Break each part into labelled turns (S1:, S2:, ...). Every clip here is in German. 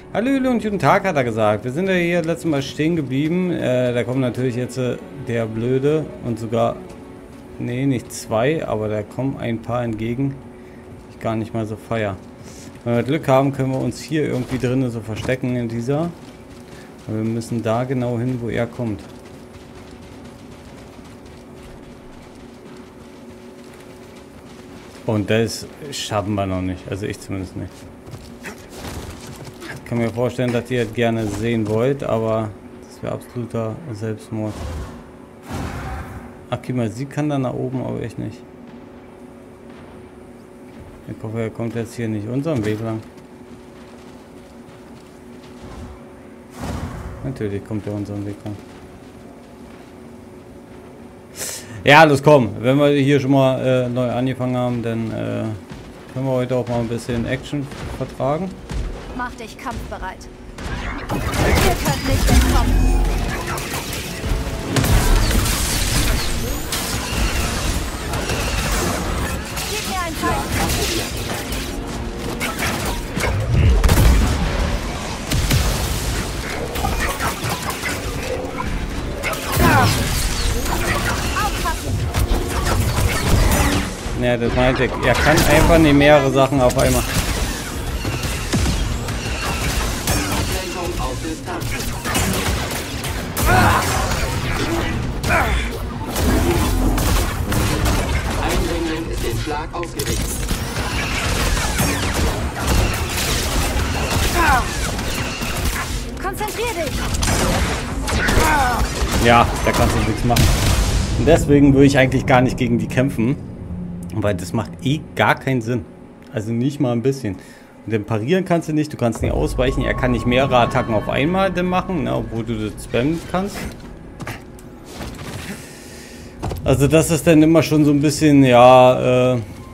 S1: Hallo und guten Tag, hat er gesagt. Wir sind ja hier letztes Mal stehen geblieben. Da kommt natürlich jetzt der Blöde und sogar... Nee, nicht zwei, aber da kommen ein paar entgegen. Ich gar nicht mal so feier. Wenn wir Glück haben, können wir uns hier irgendwie drinnen so verstecken in dieser. Aber wir müssen da genau hin, wo er kommt. Und das schaffen wir noch nicht. Also ich zumindest nicht. Ich kann mir vorstellen, dass ihr das gerne sehen wollt, aber das wäre absoluter Selbstmord. Ach, guck mal, sie kann da nach oben, aber ich nicht. Ich hoffe, er kommt jetzt hier nicht unseren Weg lang. Natürlich kommt er unseren Weg lang. Ja, los komm. Wenn wir hier schon mal neu angefangen haben, dann können wir heute auch mal ein bisschen Action vertragen.
S2: Mach dich kampfbereit. Ihr könnt nicht entkommen. Gib mir ein Zeichen.
S1: Ja, das meinte ich. Er kann einfach nicht mehrere Sachen auf einmal.
S3: Eindringling ist den Schlag ausgerichtet.
S2: Konzentrier dich.
S1: Ja, da kannst du nichts machen. Und deswegen würde ich eigentlich gar nicht gegen die kämpfen. Weil das macht eh gar keinen Sinn. Also nicht mal ein bisschen. Und dann parieren kannst du nicht, du kannst nicht ausweichen. Er kann nicht mehrere Attacken auf einmal dann machen, ne, obwohl du das spammen kannst. Also das ist dann immer schon so ein bisschen, ja,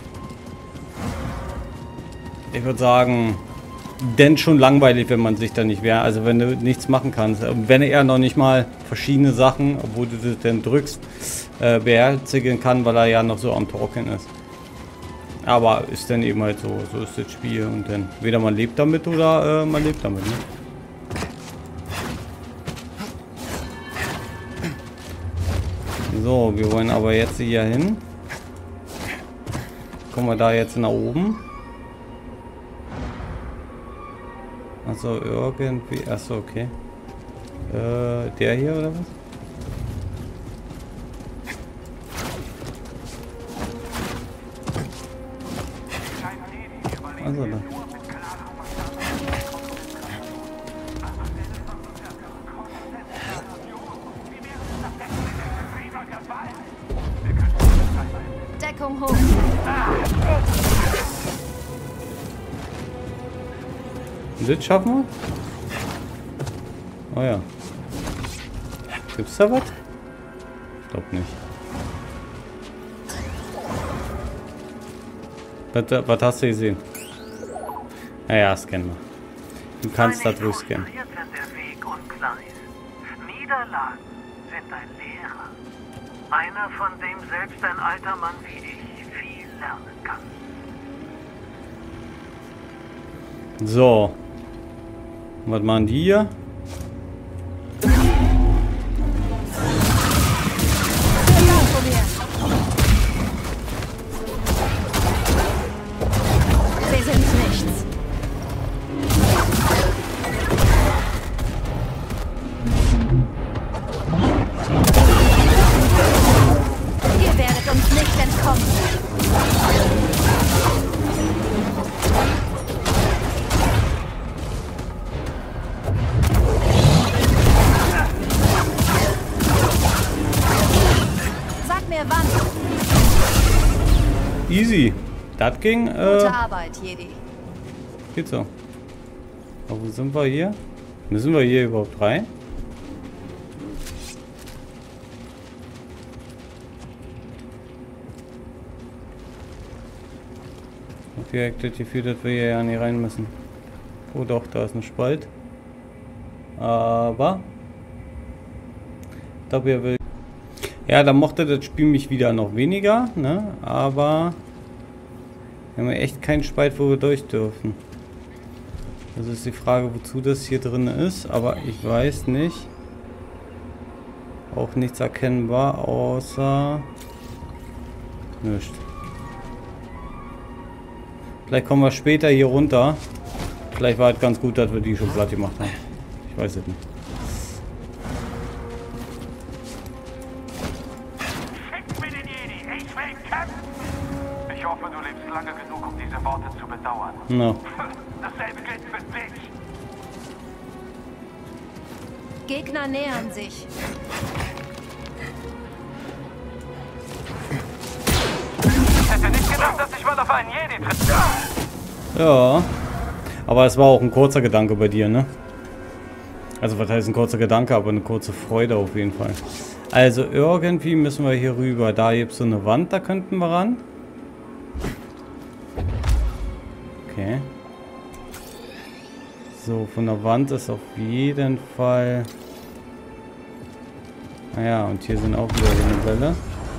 S1: ich würde sagen, denn schon langweilig, wenn man sich da nicht wehrt. Also wenn du nichts machen kannst. Wenn er noch nicht mal verschiedene Sachen, obwohl du das dann drückst, beherzigen kann, weil er ja noch so am Trocken ist. Aber ist dann eben halt so. So ist das Spiel. Und dann weder man lebt damit oder man lebt damit. Ne? So, wir wollen aber jetzt hier hin. Kommen wir da jetzt nach oben? Also irgendwie. Achso, okay. Der hier oder was? Also da.
S2: Deckung hoch.
S1: Das schaffen wir? Oh ja. Gibt's da was? Ich glaube nicht. Was hast du gesehen? Naja, scannen wir. Du kannst da durchscannen.
S4: Sind der Weg ungleich. Niederlagen sind ein Lehrer. Einer, von dem selbst ein alter Mann wie ich viel lernen kann.
S1: So. Was machen die hier?
S2: Wir sind nichts. Ihr werdet uns nicht entkommen. Sag mir wann.
S1: Easy. Das ging.
S2: Gute Arbeit, Jedi.
S1: Geht so. Aber wo sind wir hier? Müssen wir hier überhaupt rein? Direkt das Gefühl, dass wir hier ja nicht rein müssen. Oh doch, da ist ein Spalt. Aber ich glaube, er will. Ja, da mochte das Spiel mich wieder noch weniger, ne? Aber wir haben echt keinen Spalt, wo wir durch dürfen. Das ist die Frage, wozu das hier drin ist, aber ich weiß nicht. Auch nichts erkennbar, außer... nichts. Vielleicht kommen wir später hier runter. Vielleicht war es ganz gut, dass wir die schon platt gemacht haben. Ich weiß es nicht.
S4: Schick mir den Jedi, ich will kämpfen! Ich hoffe, du lebst lange genug, um diese Worte zu bedauern.
S1: No.
S4: Dasselbe gilt für dich.
S2: Gegner nähern sich.
S4: Ich hätte nicht gedacht, dass ich mal auf einen Jedi treffe.
S1: Ja. Aber es war auch ein kurzer Gedanke bei dir, ne? Also was heißt ein kurzer Gedanke, aber eine kurze Freude auf jeden Fall. Also irgendwie müssen wir hier rüber. Da gibt es so eine Wand, da könnten wir ran. Okay. So, von der Wand ist auf jeden Fall... Naja, und hier sind auch wieder so eine Welle.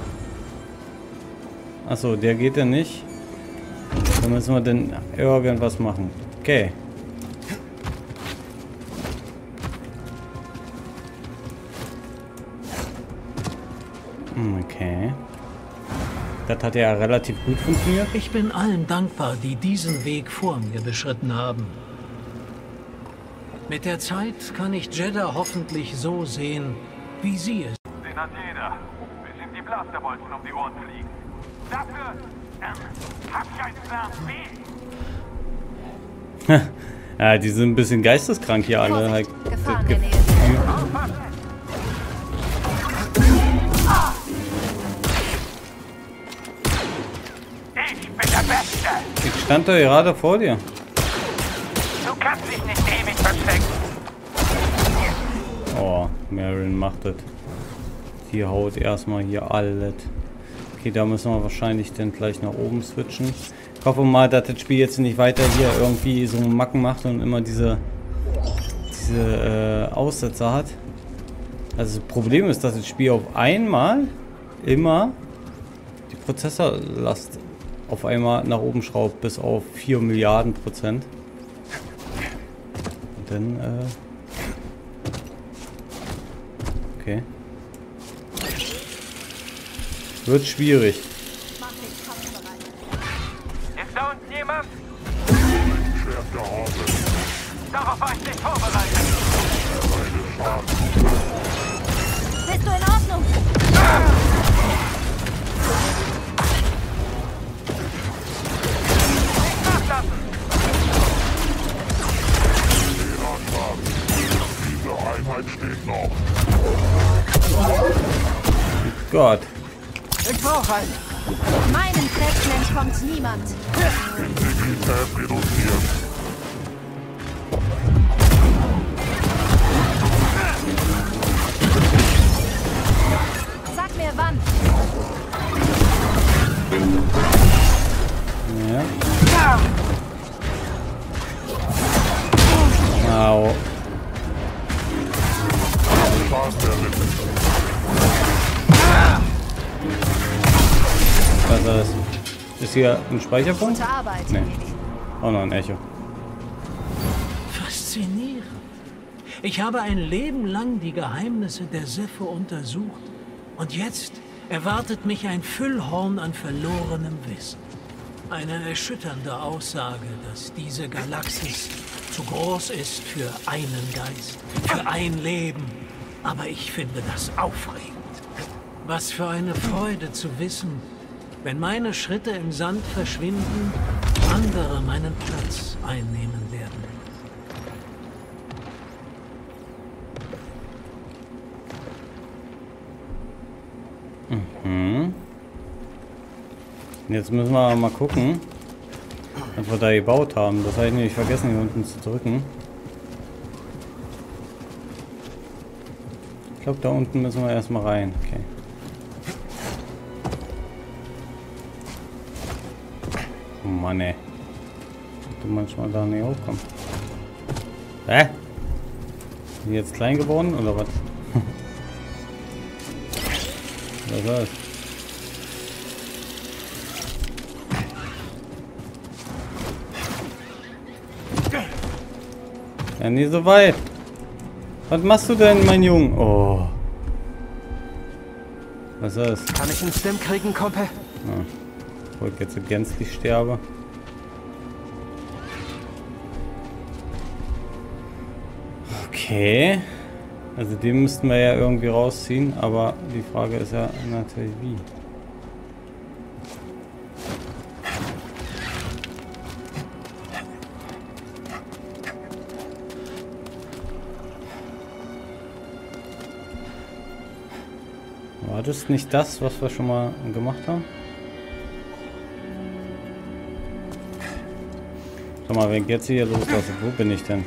S1: Achso, der geht ja nicht. Da müssen wir denn irgendwas machen. Okay. Okay. Das hat ja relativ gut funktioniert.
S3: Ich bin allen dankbar, die diesen Weg vor mir beschritten haben. Mit der Zeit kann ich Jedha hoffentlich so sehen, wie sie es.
S4: Den hat jeder. Bis ihm die Blasterbolzen um die Ohren fliegen. Dafür hab ich einen Plan B.
S1: Ja, die sind ein bisschen geisteskrank hier alle.
S2: Vorsicht,
S1: Halt,
S2: Gefahr
S1: das
S2: in der Nähe.
S4: Ich bin der Beste.
S1: Ich stand da gerade vor dir.
S4: Du kannst dich nicht ewig verstecken.
S1: Oh, Marin macht das. Die haut erstmal hier alles. Okay, da müssen wir wahrscheinlich dann gleich nach oben switchen. Ich hoffe mal, dass das Spiel jetzt nicht weiter hier irgendwie so Macken macht und immer diese Aussetzer hat. Also das Problem ist, dass das Spiel auf einmal immer die Prozessorlast auf einmal nach oben schraubt bis auf 4 Milliarden %. Und dann, okay. Wird schwierig.
S2: Mach dich kampfbereit.
S4: Ist da unten jemand? Darauf war ich nicht vorbereitet.
S2: Bist du in Ordnung?
S4: Nicht nachlassen.
S5: Diese Einheit steht noch.
S1: Gott.
S4: Ich brauche einen.
S2: Meinen Kräften entkommt niemand.
S5: Integrität reduziert.
S2: Sag mir wann.
S1: Ja. Au.
S5: Spaß der Lippen.
S1: Was ist das? Ist hier ein Speicherpunkt?
S2: Gute Arbeit.
S1: Nee. Auch noch ein Echo.
S3: Faszinierend. Ich habe ein Leben lang die Geheimnisse der Siphe untersucht. Und jetzt erwartet mich ein Füllhorn an verlorenem Wissen. Eine erschütternde Aussage, dass diese Galaxis zu groß ist für einen Geist, für ein Leben. Aber ich finde das aufregend. Was für eine Freude zu wissen, wenn meine Schritte im Sand verschwinden, andere meinen Platz einnehmen werden.
S1: Jetzt müssen wir mal gucken, was wir da gebaut haben. Das habe ich nämlich vergessen, hier unten zu drücken. Ich glaube, da unten müssen wir erstmal rein. Okay. Oh Mann, ey. Du manchmal da nicht hochkommen. Hä? Sind die jetzt klein geworden oder was? Was war's? Ja, nie so weit. Was machst du denn, mein Junge? Oh. Was ist das?
S6: Kann ich einen Stim kriegen, Kumpel?
S1: Ja. Bevor ich jetzt gänzlich sterbe. Okay. Also den müssten wir ja irgendwie rausziehen, aber die Frage ist ja natürlich wie. War das nicht das, was wir schon mal gemacht haben? Schau mal, wenn ich jetzt hier loslasse, wo bin ich denn?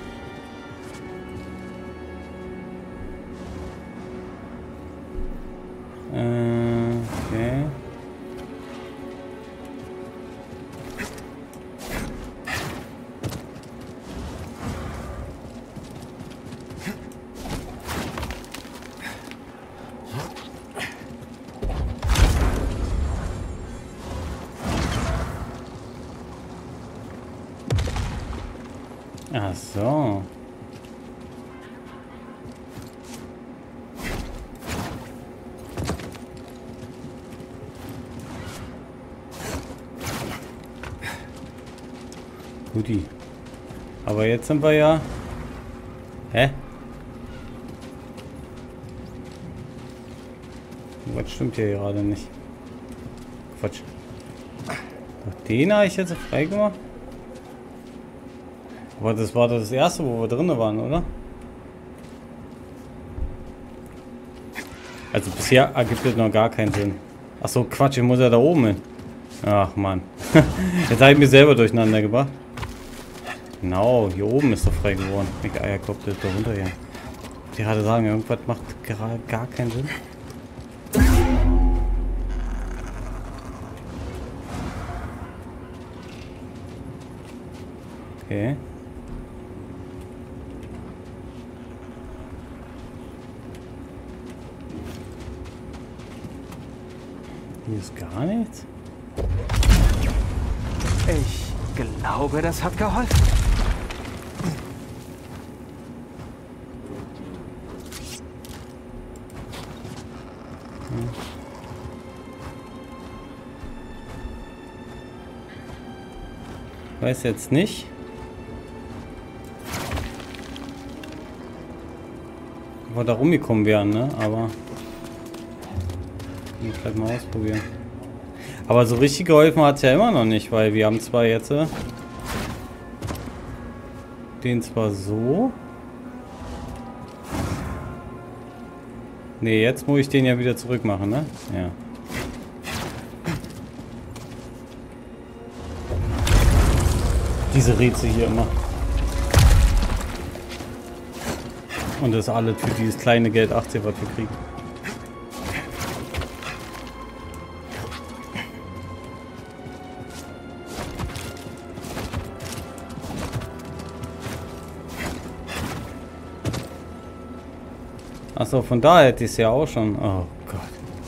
S1: Okay. Ach so. Guti. Aber jetzt sind wir ja... Hä? Was stimmt hier gerade nicht? Quatsch. Doch den habe ich jetzt frei gemacht? Aber das war das erste, wo wir drin waren, oder? Also bisher ergibt das noch gar keinen Sinn. Achso, Quatsch, ich muss ja da oben hin. Ach man. Jetzt habe ich mich selber durcheinander gebracht. Genau, hier oben ist doch frei geworden. Ich Eierkopf, das ist da runter hier. Die gerade sagen, irgendwas macht gerade gar keinen Sinn. Okay. Hier ist gar nichts.
S6: Ich glaube, das hat geholfen.
S1: Weiß jetzt nicht. Ob wir da rumgekommen wären, ne? Aber ich muss vielleicht mal ausprobieren. Aber so richtig geholfen hat es ja immer noch nicht, weil wir haben zwar jetzt den zwar so. Ne, jetzt muss ich den ja wieder zurück machen, ne? Ja. Diese Rätsel hier immer. Und das alles für dieses kleine Geld 80, was wir kriegen. Achso, von da hätte ich es ja auch schon. Oh Gott.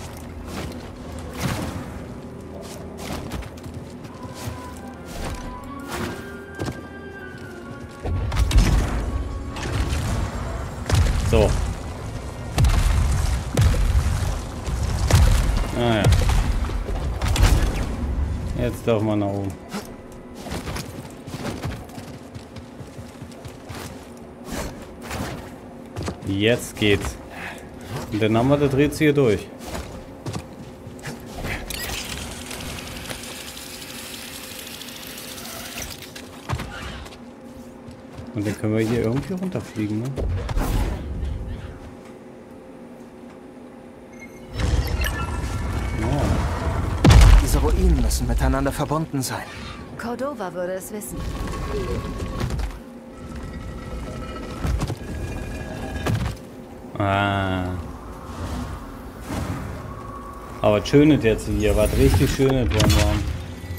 S1: So. Ah ja. Jetzt dürfen wir nach oben. Jetzt geht's. Und dann haben wir das Rätsel hier durch. Und dann können wir hier irgendwie runterfliegen, ne?
S6: Diese Ruinen müssen miteinander verbunden sein.
S2: Cordova würde es wissen.
S1: Ah. Aber schön ist jetzt hier, was richtig schön ist, wollen wir haben.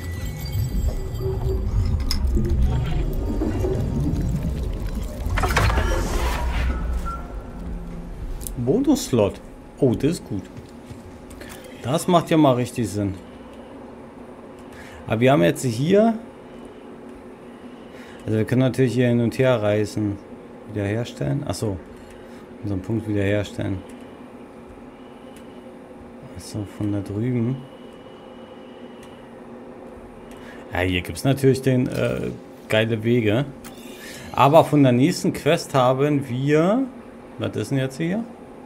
S1: Bonus-Slot. Oh, das ist gut. Das macht ja mal richtig Sinn. Aber wir haben jetzt hier... Also wir können natürlich hier hin und her reisen. Wiederherstellen. Achso. Unseren Punkt wiederherstellen. Achso, von da drüben. Ja, hier gibt es natürlich den geile Wege. Aber von der nächsten Quest haben wir... Was ist denn jetzt hier?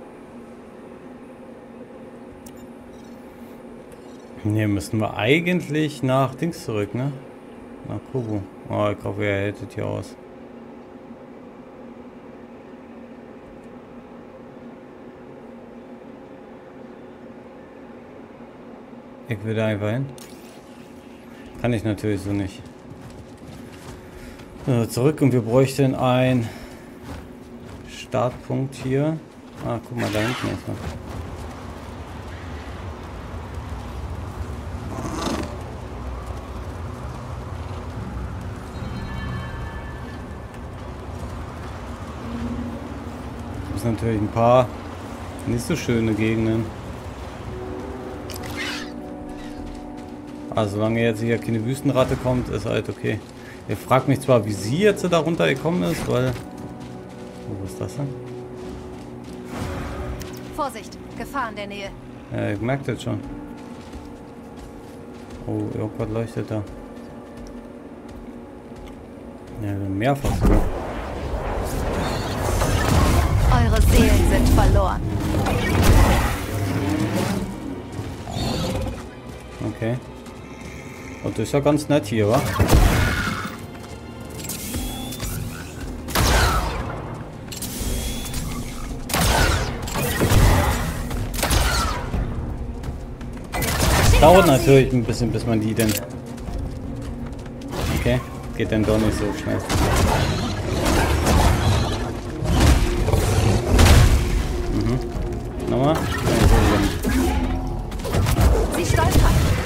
S1: Hier müssten wir eigentlich nach Dings zurück, ne? Nach Kobo. Oh, ich hoffe, er hält das hier aus. Ich will da einfach hin. Kann ich natürlich so nicht. Zurück und wir bräuchten einen Startpunkt hier. Ah, guck mal, da hinten erstmal. Das sind natürlich ein paar nicht so schöne Gegenden. Also solange jetzt hier keine Wüstenratte kommt, ist halt okay. Ich frage mich zwar, wie sie jetzt da runtergekommen ist, weil... Oh, was ist das denn?
S2: Vorsicht, Gefahr in der Nähe.
S1: Ja, ich merke das schon. Oh, irgendwas leuchtet da. Ja, mehrfach sogar.
S2: Eure Seelen sind verloren.
S1: Okay. Und das ist ja ganz nett hier, wa? Dauert natürlich ein bisschen, bis man die denn... Okay, geht dann doch nicht so schnell. Mhm. Nochmal?
S2: Sie stolpern.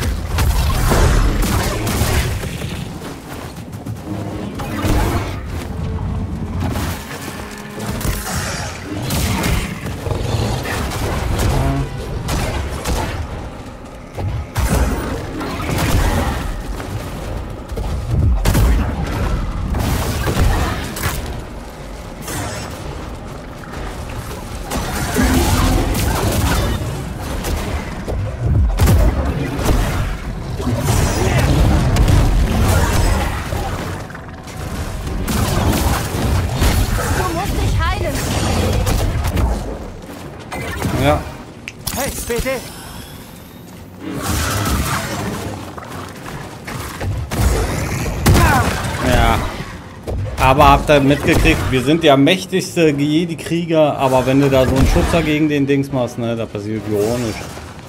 S1: Ja.
S6: Hey, bitte!
S1: Ja. Aber habt ihr mitgekriegt, wir sind ja mächtigste Jedi-Krieger, aber wenn du da so einen Schutzer gegen den Dings machst, ne, da passiert gar nichts.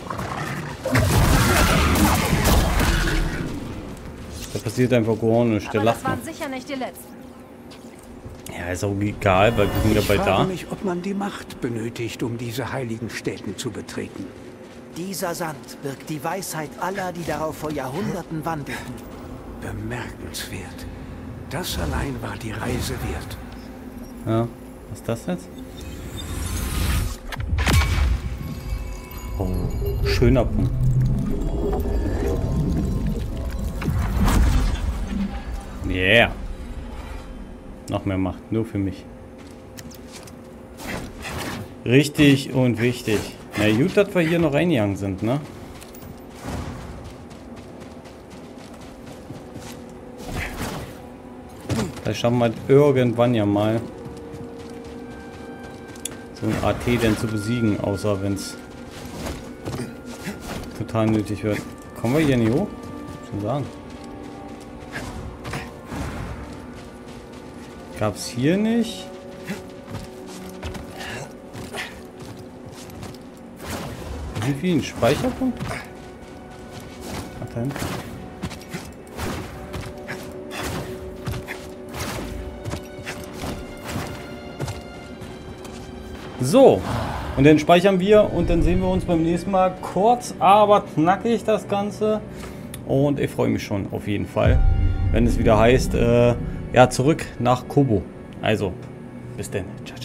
S1: Da passiert einfach gar nichts, der
S2: Aber das
S1: lacht noch.
S2: waren sicher nicht die letzten.
S1: Ja, ist auch egal, weil wir sind ja
S7: Ich
S1: bald da.
S7: frage mich, ob man die Macht benötigt, um diese heiligen Städten zu betreten.
S6: Dieser Sand birgt die Weisheit aller, die darauf vor Jahrhunderten wandelten.
S7: Bemerkenswert. Das allein war die Reise wert.
S1: Ja, was ist das jetzt? Oh, schöner Punkt. Yeah. Noch mehr Macht, nur für mich. Richtig und wichtig. Na gut, dass wir hier noch reingegangen sind, ne? Vielleicht schaffen wir irgendwann ja mal so ein AT denn zu besiegen, außer wenn es total nötig wird. Kommen wir hier nicht hoch? Schon sagen. Gab es hier nicht? Irgendwie ein Speicherpunkt? Ach, da hinten. So, und dann speichern wir und dann sehen wir uns beim nächsten Mal. Kurz, aber knackig das Ganze. Und ich freue mich schon auf jeden Fall, wenn es wieder heißt, ja, zurück nach Kobo. Also, bis dann. Ciao.